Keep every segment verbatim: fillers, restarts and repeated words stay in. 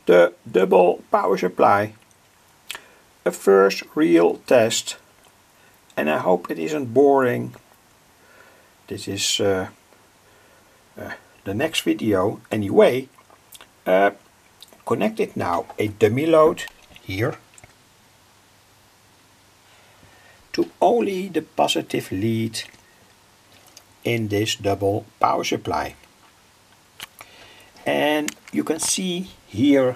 the double power supply. A first real test, and I hope it isn't boring. This is uh, uh, the next video. Anyway, uh, connected now a dummy load here to only the positive lead in this double power supply. And you can see here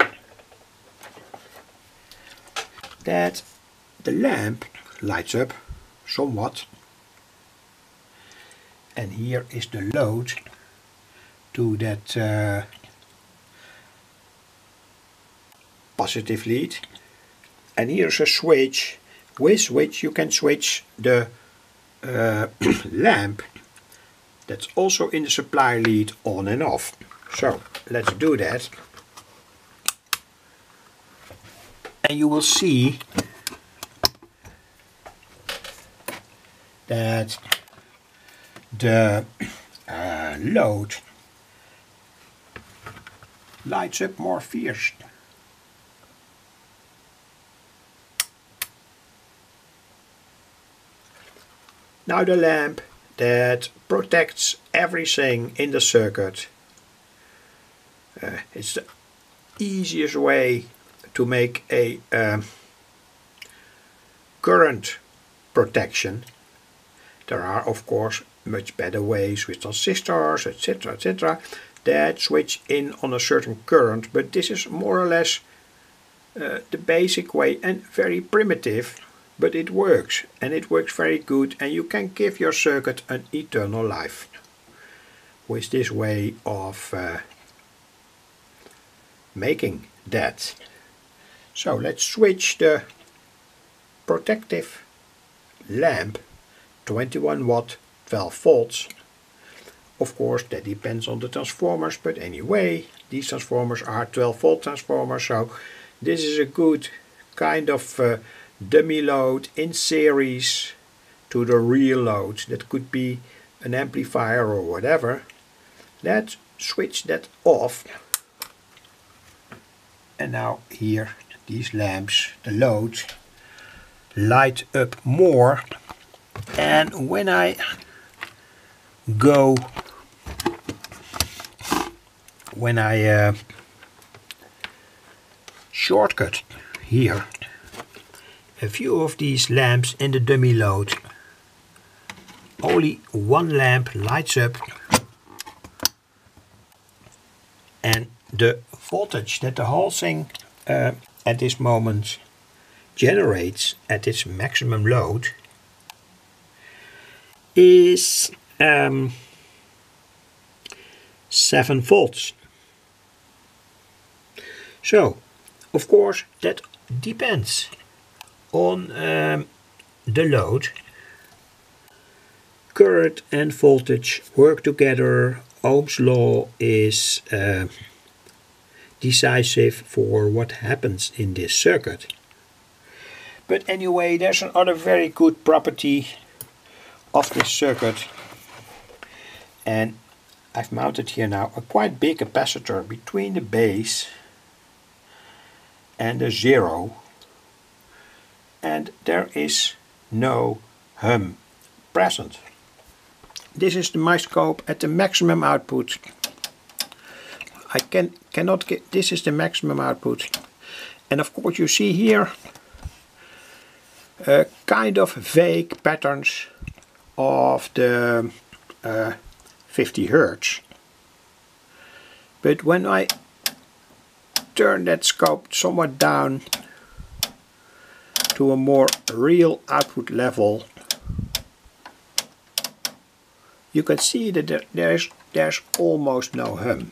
that the lamp lights up somewhat, and here is the load to that uh, positive lead, and here's a switch with which you can switch the uh, lamp that's also in the supply lead on and off. So let's do that, and you will see that the uh, load lights up more fierce. Now the lamp that protects everything in the circuit. Uh, it's the easiest way to make a um, current protection. There are of course much better ways with transistors, etc, et cetera that switch in on a certain current, but this is more or less uh, the basic way and very primitive, but it works, and it works very good, and you can give your circuit an eternal life with this way of uh, making that. So let's switch the protective lamp, twenty-one watt, twelve volts. Of course that depends on the transformers, but anyway these transformers are twelve volt transformers, so this is a good kind of uh, dummy load in series to the real load. That could be an amplifier or whatever. Let's switch that off, and now here these lamps, the load, light up more, and when I go when I uh, shortcut here a few of these lamps in the dummy load, only one lamp lights up, and the voltage that the whole thing uh, at this moment generates at its maximum load is um, seven volts. So of course that depends on um, the load. Current and voltage work together. Ohm's law is uh, decisive for what happens in this circuit. But anyway, there's another very good property of this circuit, and I've mounted here now a quite big capacitor between the base and the zero, and there is no hum present. This is the my scope at the maximum output. I can cannot get, this is the maximum output, and of course you see here uh, kind of vague patterns of the uh, fifty hertz. But when I turn that scope somewhat down to a more real output level, you can see that there, there's, there's almost no hum.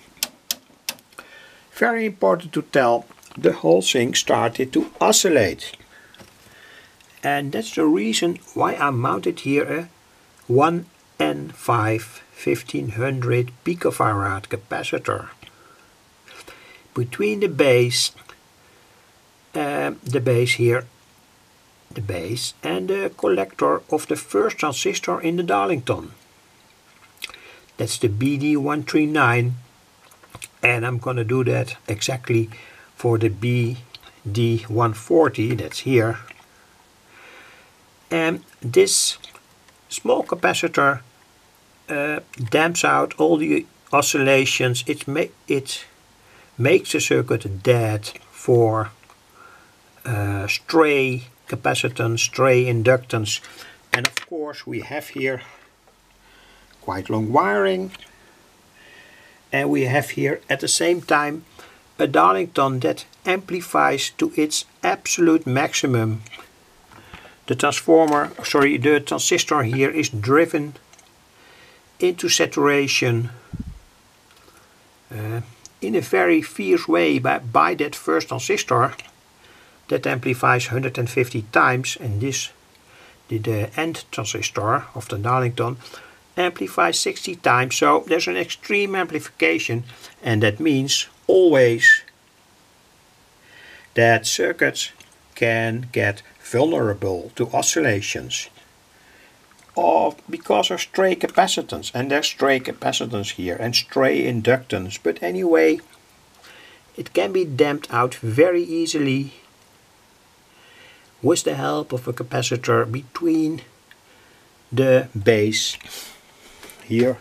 Very important to tell, the whole thing started to oscillate. And that's the reason why I mounted here a one N five fifteen hundred picofarad capacitor between the base, uh, the base here, the base and the collector of the first transistor in the Darlington. That's the B D one three nine, and I'm gonna do that exactly for the B D one forty, that's here. And this small capacitor uh, damps out all the oscillations. It, ma it makes the circuit dead for uh, stray capacitance, stray inductance. And of course we have here quite long wiring. And we have here at the same time a Darlington that amplifies to its absolute maximum. The transformer, sorry, the transistor here is driven into saturation uh, in a very fierce way by, by that first transistor that amplifies one hundred fifty times, and this, the, the end transistor of the Darlington, amplifies sixty times. So there's an extreme amplification, and that means always that circuits can get vulnerable to oscillations of because of stray capacitance, and there's stray capacitance here and stray inductance, but anyway it can be damped out very easily with the help of a capacitor between the base here,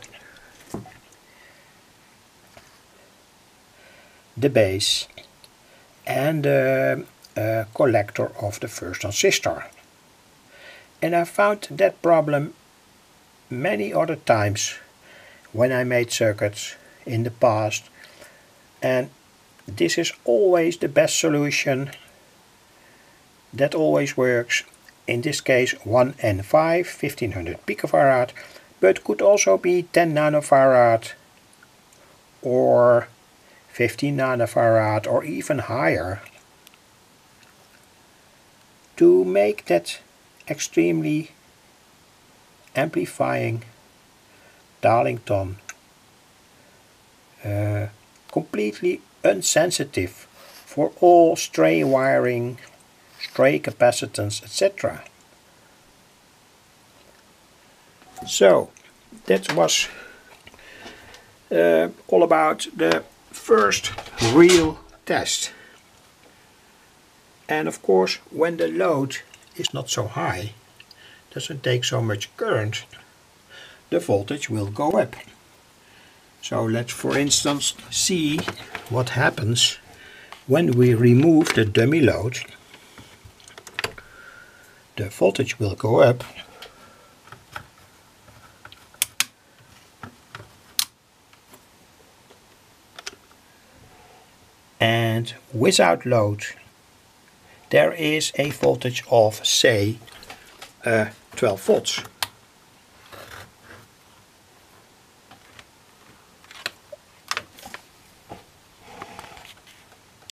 the base and the uh, collector of the first transistor. And I found that problem many other times when I made circuits in the past, and this is always the best solution that always works. In this case one N five, fifteen hundred picofarad, but could also be ten nanofarad or fifteen nanofarad or even higher, to make that extremely amplifying Darlington uh, completely unsensitive for all stray wiring, stray capacitance, et cetera. So that was uh, all about the first real test. And of course, when the load is not so high, doesn't take so much current, the voltage will go up. So let's for instance see what happens when we remove the dummy load. The voltage will go up. And without load there is a voltage of, say, uh, twelve volts.